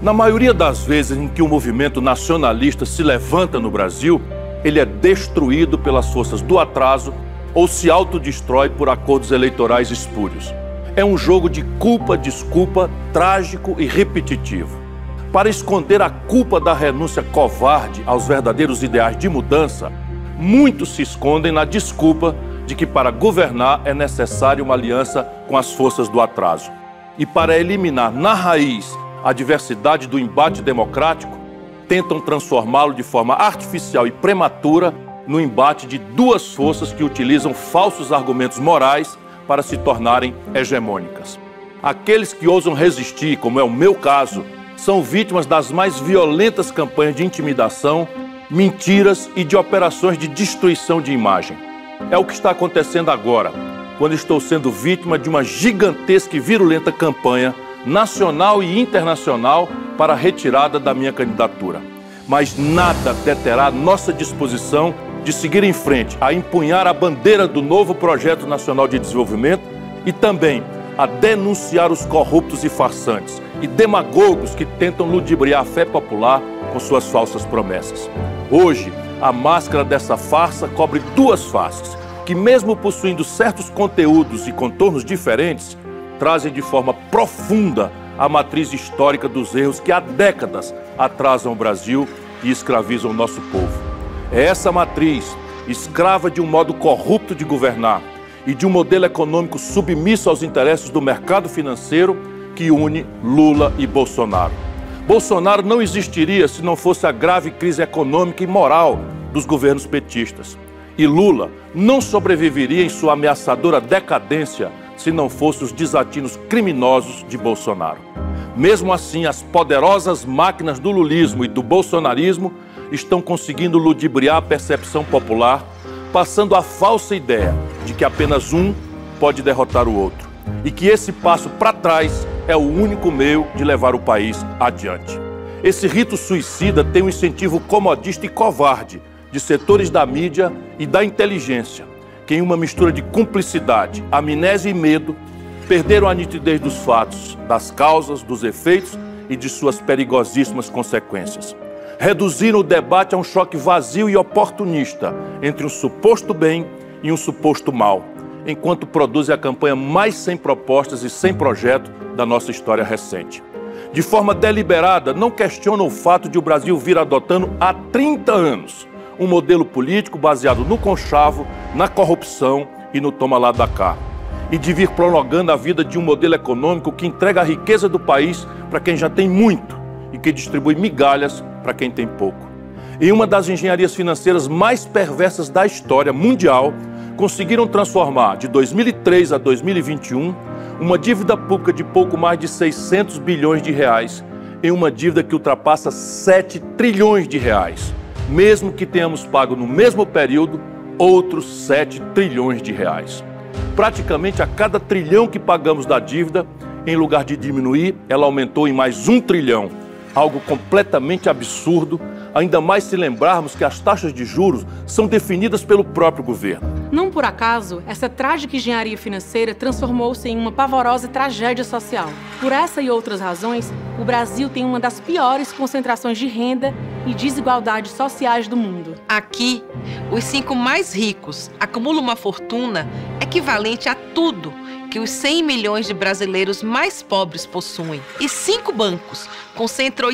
Na maioria das vezes em que o movimento nacionalista se levanta no Brasil, ele é destruído pelas forças do atraso ou se autodestrói por acordos eleitorais espúrios. É um jogo de culpa-desculpa trágico e repetitivo. Para esconder a culpa da renúncia covarde aos verdadeiros ideais de mudança, muitos se escondem na desculpa de que para governar é necessária uma aliança com as forças do atraso. E para eliminar na raiz a diversidade do embate democrático, tentam transformá-lo de forma artificial e prematura no embate de duas forças que utilizam falsos argumentos morais para se tornarem hegemônicas. Aqueles que ousam resistir, como é o meu caso, são vítimas das mais violentas campanhas de intimidação, mentiras e de operações de destruição de imagem. É o que está acontecendo agora, quando estou sendo vítima de uma gigantesca e virulenta campanha nacional e internacional para a retirada da minha candidatura. Mas nada deterá nossa disposição de seguir em frente, a empunhar a bandeira do novo Projeto Nacional de Desenvolvimento e também a denunciar os corruptos e farsantes e demagogos que tentam ludibriar a fé popular com suas falsas promessas. Hoje, a máscara dessa farsa cobre duas faces, que mesmo possuindo certos conteúdos e contornos diferentes, trazem de forma profunda a matriz histórica dos erros que há décadas atrasam o Brasil e escravizam o nosso povo. É essa matriz, escrava de um modo corrupto de governar e de um modelo econômico submisso aos interesses do mercado financeiro, que une Lula e Bolsonaro. Bolsonaro não existiria se não fosse a grave crise econômica e moral dos governos petistas. E Lula não sobreviveria em sua ameaçadora decadência se não fossem os desatinos criminosos de Bolsonaro. Mesmo assim, as poderosas máquinas do lulismo e do bolsonarismo estão conseguindo ludibriar a percepção popular, passando a falsa ideia de que apenas um pode derrotar o outro e que esse passo para trás é o único meio de levar o país adiante. Esse rito suicida tem um incentivo comodista e covarde de setores da mídia e da inteligência, que em uma mistura de cumplicidade, amnésia e medo, perderam a nitidez dos fatos, das causas, dos efeitos e de suas perigosíssimas consequências. Reduziram o debate a um choque vazio e oportunista entre um suposto bem e um suposto mal, enquanto produzem a campanha mais sem propostas e sem projeto da nossa história recente. De forma deliberada, não questionam o fato de o Brasil vir adotando há 30 anos um modelo político baseado no conchavo, na corrupção e no toma lá da cá, e de vir prolongando a vida de um modelo econômico que entrega a riqueza do país para quem já tem muito e que distribui migalhas para quem tem pouco. Em uma das engenharias financeiras mais perversas da história mundial, conseguiram transformar, de 2003 a 2021, uma dívida pública de pouco mais de 600 bilhões de reais em uma dívida que ultrapassa 7 trilhões de reais, mesmo que tenhamos pago no mesmo período outros 7 trilhões de reais. Praticamente a cada trilhão que pagamos da dívida, em lugar de diminuir, ela aumentou em mais 1 trilhão, algo completamente absurdo, ainda mais se lembrarmos que as taxas de juros são definidas pelo próprio governo. Não por acaso, essa trágica engenharia financeira transformou-se em uma pavorosa tragédia social. Por essa e outras razões, o Brasil tem uma das piores concentrações de renda e desigualdades sociais do mundo. Aqui, os 5 mais ricos acumulam uma fortuna equivalente a tudo que os 100 milhões de brasileiros mais pobres possuem. E 5 bancos concentram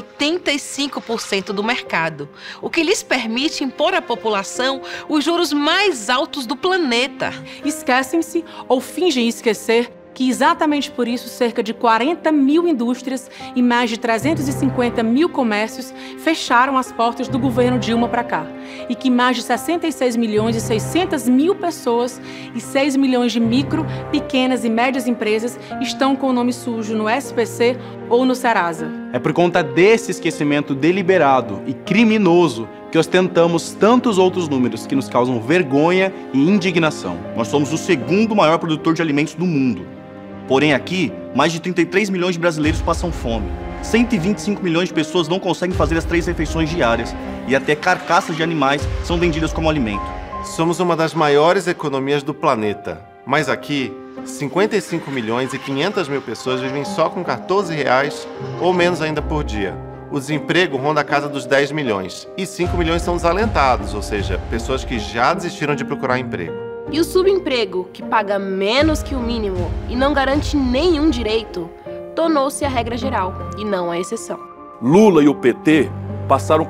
85% do mercado, o que lhes permite impor à população os juros mais altos do planeta. Esquecem-se ou fingem esquecer que exatamente por isso cerca de 40 mil indústrias e mais de 350 mil comércios fecharam as portas do governo Dilma para cá e que mais de 66 milhões e 600 mil pessoas e 6 milhões de micro, pequenas e médias empresas estão com o nome sujo no SPC ou no Serasa. É por conta desse esquecimento deliberado e criminoso que ostentamos tantos outros números que nos causam vergonha e indignação. Nós somos o 2º maior produtor de alimentos do mundo. Porém aqui, mais de 33 milhões de brasileiros passam fome. 125 milhões de pessoas não conseguem fazer as 3 refeições diárias e até carcaças de animais são vendidas como alimento. Somos uma das maiores economias do planeta, mas aqui 55 milhões e 500 mil pessoas vivem só com R$14 ou menos ainda por dia. O desemprego ronda a casa dos 10 milhões e 5 milhões são desalentados, ou seja, pessoas que já desistiram de procurar emprego. E o subemprego, que paga menos que o mínimo e não garante nenhum direito, tornou-se a regra geral e não a exceção. Lula e o PT passaram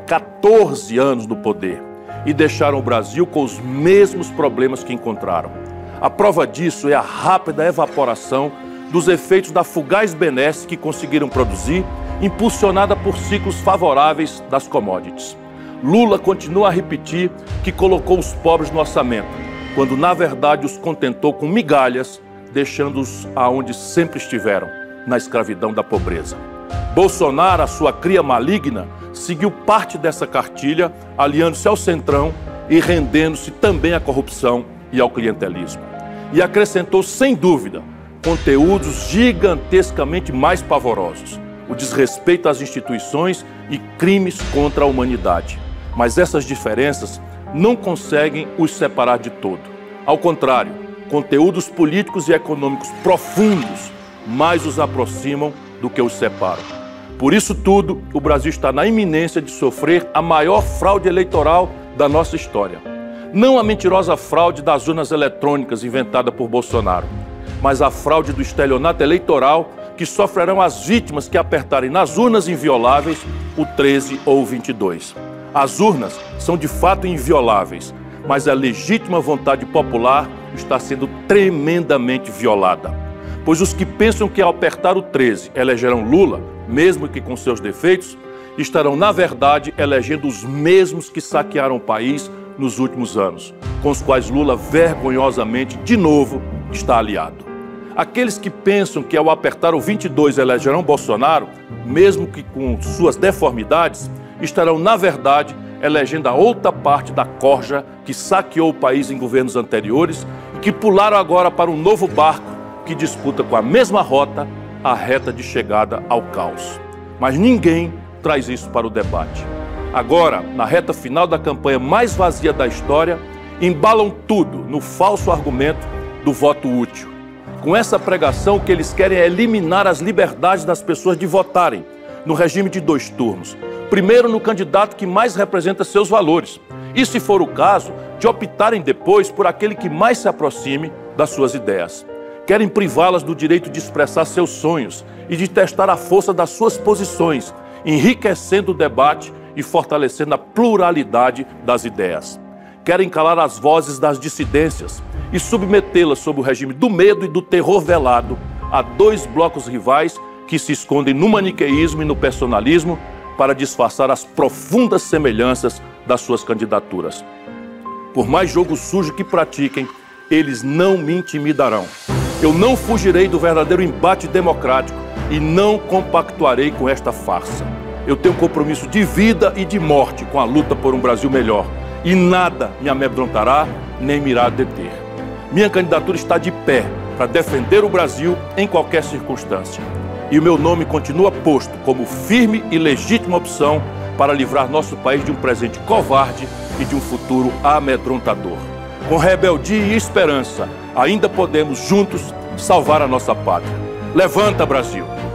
14 anos no poder e deixaram o Brasil com os mesmos problemas que encontraram. A prova disso é a rápida evaporação dos efeitos da fugaz benesse que conseguiram produzir, impulsionada por ciclos favoráveis das commodities. Lula continua a repetir que colocou os pobres no orçamento, quando na verdade os contentou com migalhas, deixando-os aonde sempre estiveram, na escravidão da pobreza. Bolsonaro, a sua cria maligna, seguiu parte dessa cartilha, aliando-se ao Centrão e rendendo-se também à corrupção e ao clientelismo. E acrescentou, sem dúvida, conteúdos gigantescamente mais pavorosos: o desrespeito às instituições e crimes contra a humanidade. Mas essas diferenças não conseguem os separar de todo. Ao contrário, conteúdos políticos e econômicos profundos mais os aproximam do que os separam. Por isso tudo, o Brasil está na iminência de sofrer a maior fraude eleitoral da nossa história. Não a mentirosa fraude das urnas eletrônicas inventada por Bolsonaro, mas a fraude do estelionato eleitoral que sofrerão as vítimas que apertarem nas urnas invioláveis o 13 ou o 22. As urnas são de fato invioláveis, mas a legítima vontade popular está sendo tremendamente violada. Pois os que pensam que ao apertar o 13 elegerão Lula, mesmo que com seus defeitos, estarão na verdade elegendo os mesmos que saquearam o país nos últimos anos, com os quais Lula vergonhosamente, de novo, está aliado. Aqueles que pensam que ao apertar o 22 elegerão Bolsonaro, mesmo que com suas deformidades, estarão, na verdade, elegendo a outra parte da corja que saqueou o país em governos anteriores e que pularam agora para um novo barco que disputa com a mesma rota a reta de chegada ao caos. Mas ninguém traz isso para o debate. Agora, na reta final da campanha mais vazia da história, embalam tudo no falso argumento do voto útil. Com essa pregação, o que eles querem é eliminar as liberdades das pessoas de votarem no regime de 2 turnos. Primeiro no candidato que mais representa seus valores. E, se for o caso, de optarem depois por aquele que mais se aproxime das suas ideias. Querem privá-las do direito de expressar seus sonhos e de testar a força das suas posições, enriquecendo o debate e fortalecendo a pluralidade das ideias. Querem calar as vozes das dissidências e submetê-las sob o regime do medo e do terror velado a 2 blocos rivais que se escondem no maniqueísmo e no personalismo para disfarçar as profundas semelhanças das suas candidaturas. Por mais jogo sujo que pratiquem, eles não me intimidarão. Eu não fugirei do verdadeiro embate democrático e não compactuarei com esta farsa. Eu tenho um compromisso de vida e de morte com a luta por um Brasil melhor e nada me amedrontará nem me irá deter. Minha candidatura está de pé para defender o Brasil em qualquer circunstância. E o meu nome continua posto como firme e legítima opção para livrar nosso país de um presente covarde e de um futuro amedrontador. Com rebeldia e esperança, ainda podemos juntos salvar a nossa pátria. Levanta, Brasil!